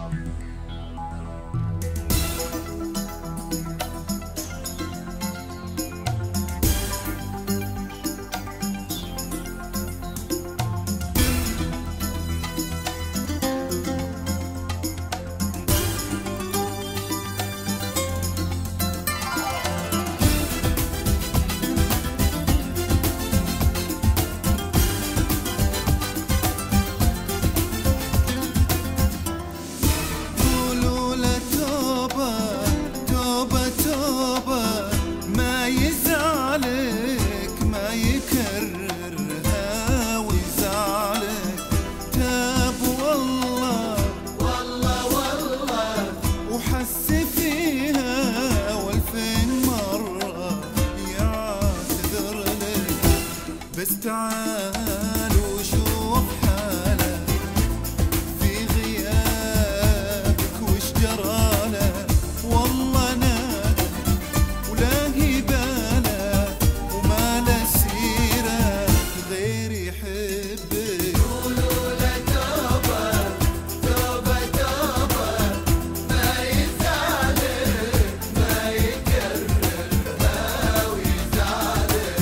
بس تعال وشوف حالك في غيابك وش جراله. والله نادى ولا هي باله وما له سيره غير يحبك. قولوا له توبه توبه توبه ما يزعلك ما يكررها ويزعلك.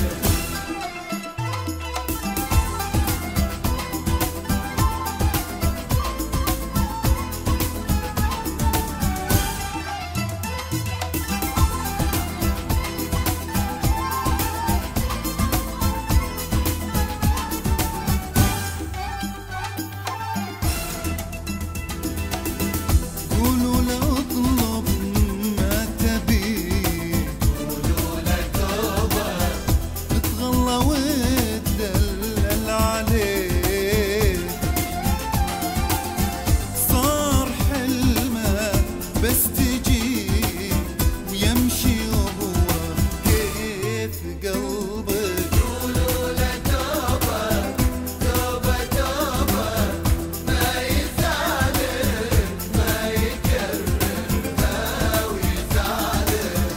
بس تجي ويمشي وهو كيف قلبك. قولوا له توبة توبة توبة ما يزعلك ما يكررها ويزعلك.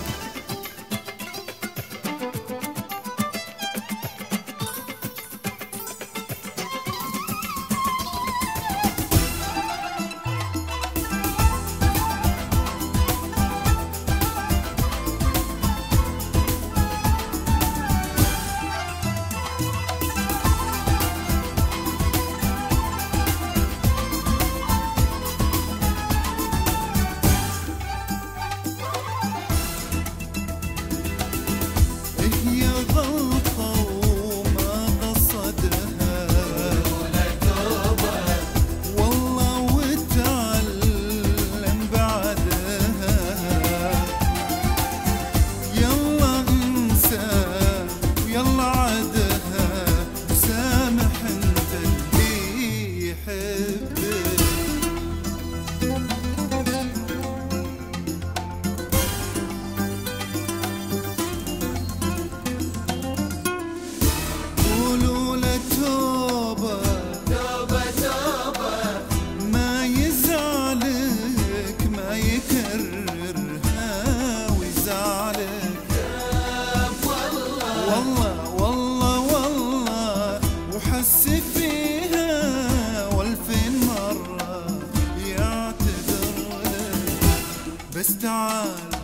والله والله والله وحس فيها والفين مرة يعتذر لك. بس تعال